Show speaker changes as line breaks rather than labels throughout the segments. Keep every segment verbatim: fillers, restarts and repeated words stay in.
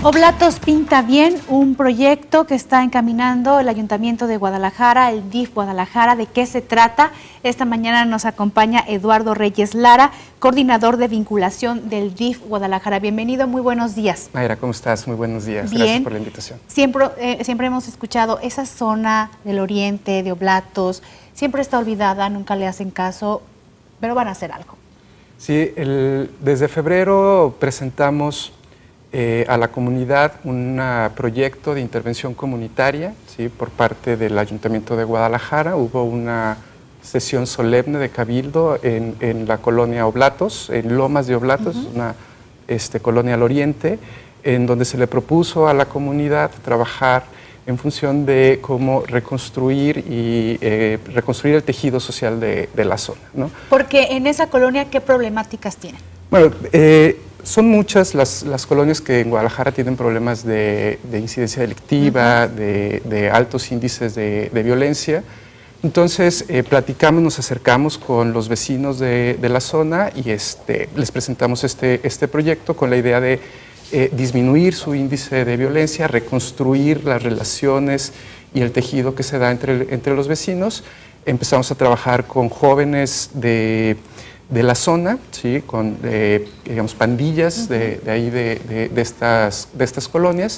Oblatos Pinta Bien, un proyecto que está encaminando el Ayuntamiento de Guadalajara, el D I F Guadalajara. ¿De qué se trata? Esta mañana nos acompaña Eduardo Reyes Lara, coordinador de vinculación del D I F Guadalajara. Bienvenido, muy buenos días.
Mayra, ¿cómo estás? Muy buenos días.
Bien.
Gracias por la invitación.
Siempre, eh, siempre hemos escuchado esa zona del oriente, de Oblatos, siempre está olvidada, nunca le hacen caso, pero van a hacer algo.
Sí, el, desde febrero presentamos Eh, a la comunidad un proyecto de intervención comunitaria, ¿sí? Por parte del Ayuntamiento de Guadalajara. Hubo una sesión solemne de cabildo en, en la colonia Oblatos, en Lomas de Oblatos, uh-huh. una este, colonia al oriente, en donde se le propuso a la comunidad trabajar en función de cómo reconstruir y eh, reconstruir el tejido social de, de la zona, ¿no?
Porque en esa colonia, ¿qué problemáticas tienen?
Bueno, eh, son muchas las, las colonias que en Guadalajara tienen problemas de, de incidencia delictiva, uh-huh. de, de altos índices de, de violencia. Entonces, eh, platicamos, nos acercamos con los vecinos de, de la zona y este, les presentamos este, este proyecto con la idea de eh, disminuir su índice de violencia, reconstruir las relaciones y el tejido que se da entre, entre los vecinos. Empezamos a trabajar con jóvenes de... de la zona, ¿sí? Con eh, digamos, pandillas uh-huh. de, de ahí de, de, de, estas, de estas colonias.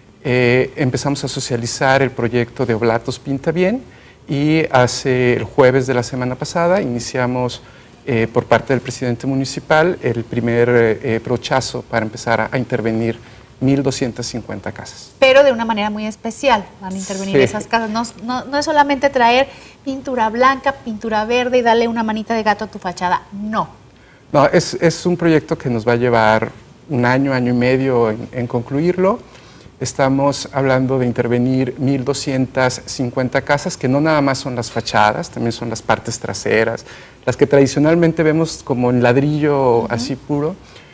Eh, empezamos a socializar el proyecto de Oblatos Pinta Bien y hace el jueves de la semana pasada iniciamos eh, por parte del presidente municipal el primer eh, brochazo para empezar a, a intervenir mil doscientas cincuenta casas.
Pero de una manera muy especial van a intervenir sí. esas casas. No, no, no es solamente traer pintura blanca, pintura verde y darle una manita de gato a tu fachada. No.
No, es, es un proyecto que nos va a llevar un año, año y medio en, en concluirlo. Estamos hablando de intervenir mil doscientas cincuenta casas, que no nada más son las fachadas, también son las partes traseras, las que tradicionalmente vemos como en ladrillo uh-huh. así puro.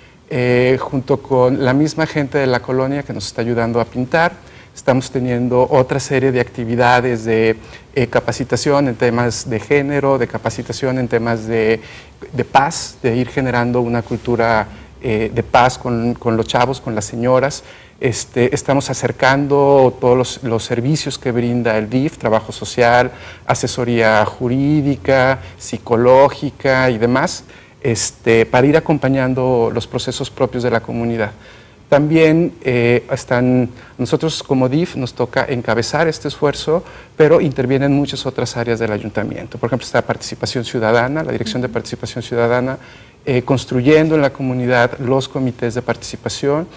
Eh, junto con la misma gente de la colonia que nos está ayudando a pintar. Estamos teniendo otra serie de actividades de eh, capacitación en temas de género, de capacitación en temas de, de paz, de ir generando una cultura eh, de paz con, con los chavos, con las señoras. Este, estamos acercando todos los, los servicios que brinda el D I F, trabajo social, asesoría jurídica, psicológica y demás. Este, para ir acompañando los procesos propios de la comunidad. También eh, están, nosotros como D I F nos toca encabezar este esfuerzo, pero intervienen muchas otras áreas del ayuntamiento. Por ejemplo, está participación ciudadana, la Dirección de Participación Ciudadana, eh, construyendo en la comunidad los comités de participación,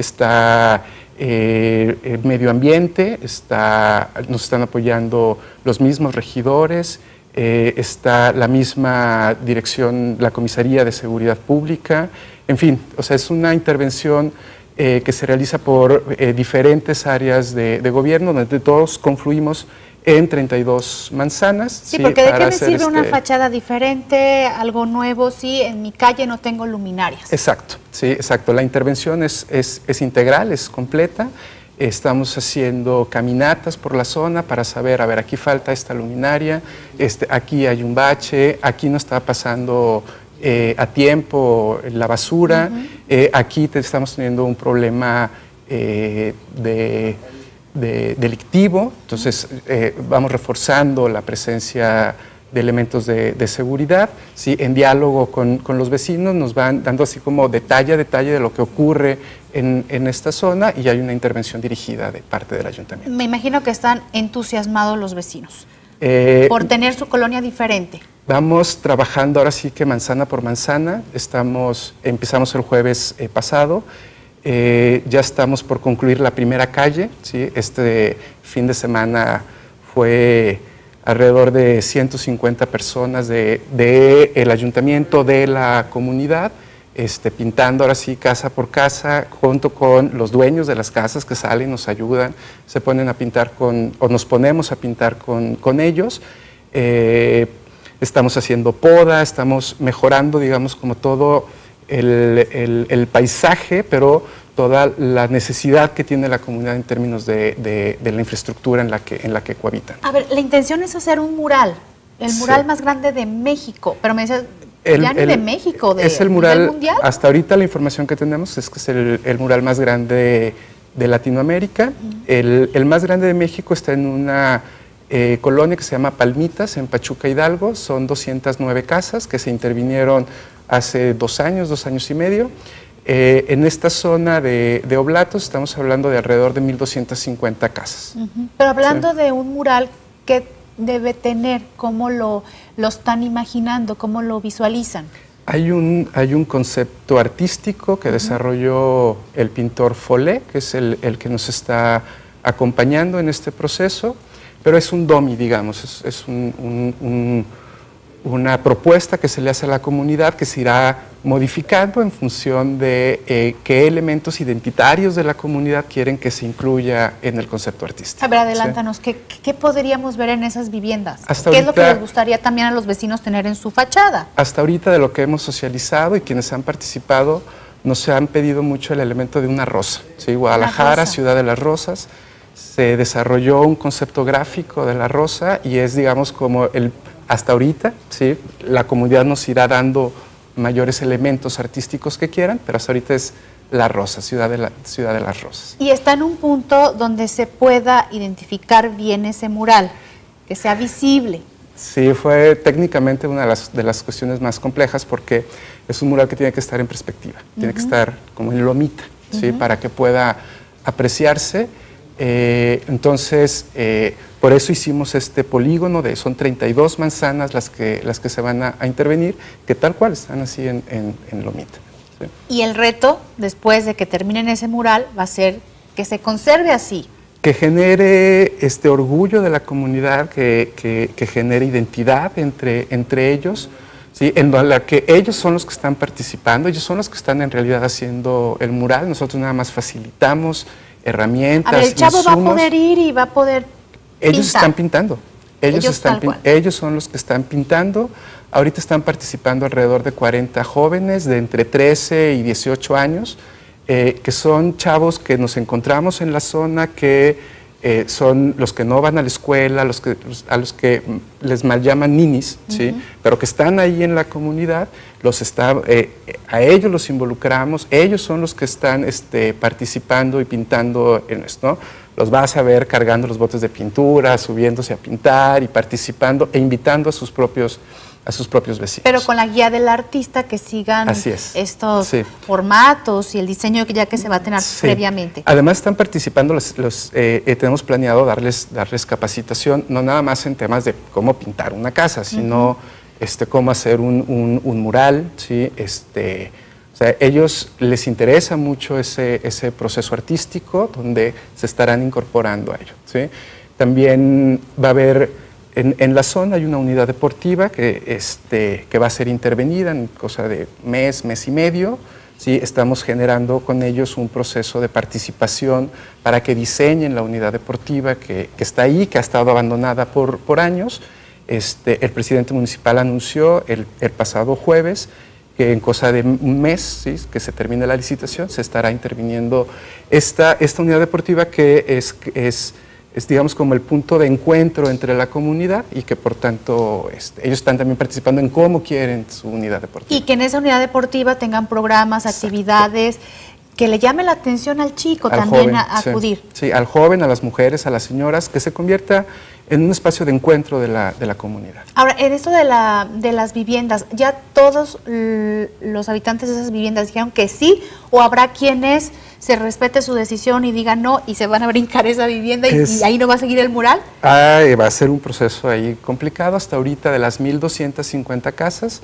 está eh, el medio ambiente, está, nos están apoyando los mismos regidores, Eh, está la misma dirección, la Comisaría de Seguridad Pública, en fin, o sea, es una intervención eh, que se realiza por eh, diferentes áreas de, de gobierno, donde todos confluimos en treinta y dos manzanas.
Sí, sí, porque ¿de qué me sirve este... una fachada diferente, algo nuevo, si en mi calle no tengo luminarias?
Exacto, sí, exacto. La intervención es, es, es integral, es completa. Estamos haciendo caminatas por la zona para saber, a ver, aquí falta esta luminaria, este, aquí hay un bache, aquí no está pasando eh, a tiempo la basura, uh-huh. eh, aquí te estamos teniendo un problema eh, de, de delictivo, entonces eh, vamos reforzando la presencia de elementos de, de seguridad, ¿sí? En diálogo con, con los vecinos nos van dando así como detalle a detalle de lo que ocurre en, en esta zona y hay una intervención dirigida de parte del ayuntamiento.
Me imagino que están entusiasmados los vecinos
eh,
por tener su colonia diferente.
Vamos trabajando ahora sí que manzana por manzana, estamos, empezamos el jueves eh, pasado, eh, ya estamos por concluir la primera calle, ¿sí? Este fin de semana fue alrededor de ciento cincuenta personas del de, de el ayuntamiento, de la comunidad, este, pintando ahora sí casa por casa, junto con los dueños de las casas que salen, nos ayudan, se ponen a pintar con, o nos ponemos a pintar con, con ellos. Eh, estamos haciendo poda, estamos mejorando, digamos, como todo el, el, el paisaje, pero toda la necesidad que tiene la comunidad en términos de, de, de la infraestructura en la, que, en la que cohabitan.
A ver, la intención es hacer un mural, el mural sí. más grande de México, pero me dices,
el,
ya ni
el,
de México, de
es el mural,
mundial.
Hasta ahorita la información que tenemos es que es el, el mural más grande de Latinoamérica. Uh-huh. el, el más grande de México está en una eh, colonia que se llama Palmitas, en Pachuca, Hidalgo. Son doscientas nueve casas que se intervinieron hace dos años, dos años y medio. Eh, en esta zona de, de Oblatos estamos hablando de alrededor de mil doscientas cincuenta casas.
Uh-huh. Pero hablando sí. de un mural, ¿qué debe tener? ¿Cómo lo, lo están imaginando? ¿Cómo lo visualizan?
Hay un, hay un concepto artístico que uh-huh. desarrolló el pintor Follet, que es el, el que nos está acompañando en este proceso, pero es un dummy, digamos, es, es un, un, un, una propuesta que se le hace a la comunidad que se irá modificando en función de eh, qué elementos identitarios de la comunidad quieren que se incluya en el concepto artístico.
A ver, adelántanos, ¿sí? ¿qué, ¿qué podríamos ver en esas viviendas?
Hasta
¿Qué
ahorita,
es lo que les gustaría también a los vecinos tener en su fachada?
Hasta ahorita de lo que hemos socializado y quienes han participado, nos han pedido mucho el elemento de una rosa. ¿Sí? Guadalajara, rosa. Ciudad de las Rosas, se desarrolló un concepto gráfico de la rosa y es, digamos, como el, hasta ahorita, ¿sí? La comunidad nos irá dando mayores elementos artísticos que quieran, pero hasta ahorita es la rosa, ciudad de, la, ciudad de las Rosas.
Y está en un punto donde se pueda identificar bien ese mural, que sea visible.
Sí, fue técnicamente una de las, de las cuestiones más complejas porque es un mural que tiene que estar en perspectiva, uh-huh. tiene que estar como en lomita, ¿sí? uh-huh. para que pueda apreciarse. Eh, entonces, eh, por eso hicimos este polígono, de, son treinta y dos manzanas las que, las que se van a, a intervenir, que tal cual están así en, en, en lomita. ¿Sí?
Y el reto, después de que terminen ese mural, va a ser que se conserve así.
Que genere este orgullo de la comunidad, que, que, que genere identidad entre, entre ellos, ¿sí? En la que ellos son los que están participando, ellos son los que están en realidad haciendo el mural, nosotros nada más facilitamos herramientas,
a ver, el chavo
insumos.
va a poder ir y va a poder
Ellos
pintar.
están pintando, ellos, ellos, están pin ellos son los que están pintando. Ahorita están participando alrededor de cuarenta jóvenes de entre trece y dieciocho años, eh, que son chavos que nos encontramos en la zona, que eh, son los que no van a la escuela, los que, los, a los que les mal llaman ninis, uh-huh. ¿sí? pero que están ahí en la comunidad, los está, eh, a ellos los involucramos, ellos son los que están este, participando y pintando en esto, ¿no? Los vas a ver cargando los botes de pintura, subiéndose a pintar y participando e invitando a sus propios a sus propios vecinos.
Pero con la guía del artista, que sigan estos sí. formatos y el diseño que ya que se va a tener sí. previamente.
Además están participando, los, los, eh, eh, tenemos planeado darles, darles capacitación, no nada más en temas de cómo pintar una casa, sino uh-huh. este, cómo hacer un, un, un mural, ¿sí? este, o sea, ellos les interesa mucho ese, ese proceso artístico donde se estarán incorporando a ello. ¿Sí? También va a haber... En, en la zona hay una unidad deportiva que, este, que va a ser intervenida en cosa de mes, mes y medio. ¿Sí? Estamos generando con ellos un proceso de participación para que diseñen la unidad deportiva que, que está ahí, que ha estado abandonada por, por años. Este, el presidente municipal anunció el, el pasado jueves que en cosa de un mes, ¿sí? que se termine la licitación, se estará interviniendo esta, esta unidad deportiva que es... es es, digamos, como el punto de encuentro entre la comunidad y que, por tanto, este, ellos están también participando en cómo quieren su unidad deportiva.
Y que en esa unidad deportiva tengan programas, Exacto. actividades, que le llame la atención al chico
al
también
joven,
a, a
sí,
acudir.
Sí, al joven, a las mujeres, a las señoras, que se convierta en un espacio de encuentro de la, de la comunidad.
Ahora, en esto de, la, de las viviendas, ¿ya todos los habitantes de esas viviendas dijeron que sí o habrá quienes se respete su decisión y digan no y se van a brincar esa vivienda y, es, y ahí no va a seguir el mural?
Ah, va a ser un proceso ahí complicado. Hasta ahorita, de las mil doscientas cincuenta casas,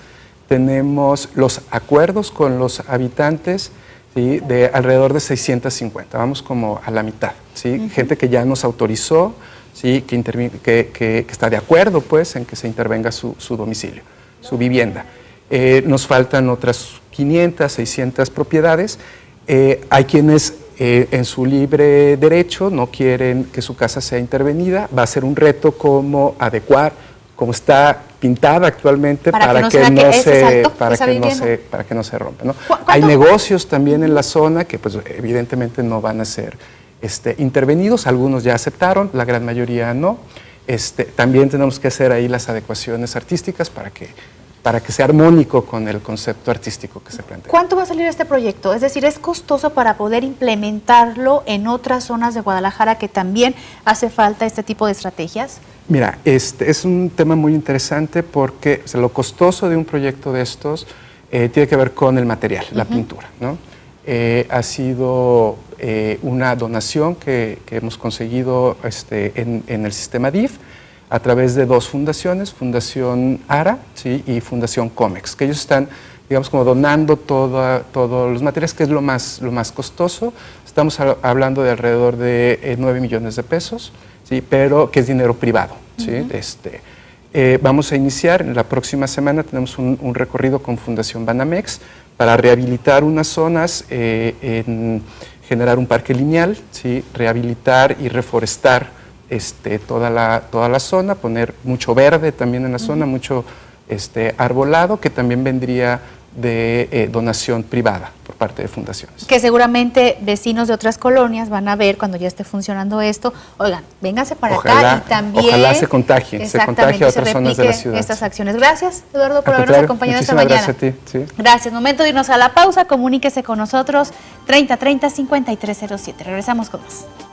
tenemos los acuerdos con los habitantes, ¿sí? de alrededor de seiscientas cincuenta, vamos como a la mitad, ¿sí? Uh-huh. Gente que ya nos autorizó, ¿sí? que, que, que, que está de acuerdo pues, en que se intervenga su, su domicilio, su vivienda. Eh, nos faltan otras quinientas, seiscientas propiedades. Eh, hay quienes eh, en su libre derecho no quieren que su casa sea intervenida. Va a ser un reto cómo adecuar, como está pintada actualmente, para, para, que, no que, no se, para, que, no se, para que no se rompa, ¿no? Hay negocios también en la zona que pues, evidentemente no van a ser este, intervenidos. Algunos ya aceptaron, la gran mayoría no. Este, también tenemos que hacer ahí las adecuaciones artísticas para que para que sea armónico con el concepto artístico que se plantea.
¿Cuánto va a salir este proyecto? Es decir, ¿es costoso para poder implementarlo en otras zonas de Guadalajara que también hace falta este tipo de estrategias?
Mira, este es un tema muy interesante porque o sea, lo costoso de un proyecto de estos eh, tiene que ver con el material, uh-huh. la pintura, ¿no? Eh, ha sido eh, una donación que, que hemos conseguido este, en, en el sistema D I F a través de dos fundaciones, Fundación ARA, ¿sí? y Fundación COMEX, que ellos están, digamos, como donando toda, todos los materiales, que es lo más, lo más costoso. Estamos a, hablando de alrededor de eh, nueve millones de pesos, ¿sí? pero que es dinero privado. ¿sí? Uh-huh. este, eh, vamos a iniciar, en la próxima semana tenemos un, un recorrido con Fundación Banamex para rehabilitar unas zonas, eh, en generar un parque lineal, ¿sí? rehabilitar y reforestar Este, toda, la, toda la zona, poner mucho verde también en la zona, uh-huh. mucho este, arbolado, que también vendría de eh, donación privada por parte de fundaciones.
Que seguramente vecinos de otras colonias van a ver cuando ya esté funcionando esto, oigan, vénganse para
ojalá,
acá y también...
Ojalá se contagie, se contagie a otras zonas de la ciudad.
Estas acciones. Gracias, Eduardo, por habernos acompañado esta mañana.
Gracias a ti. Sí.
Gracias. Momento de irnos a la pausa, comuníquese con nosotros, treinta treinta, cincuenta y tres cero siete. Regresamos con más.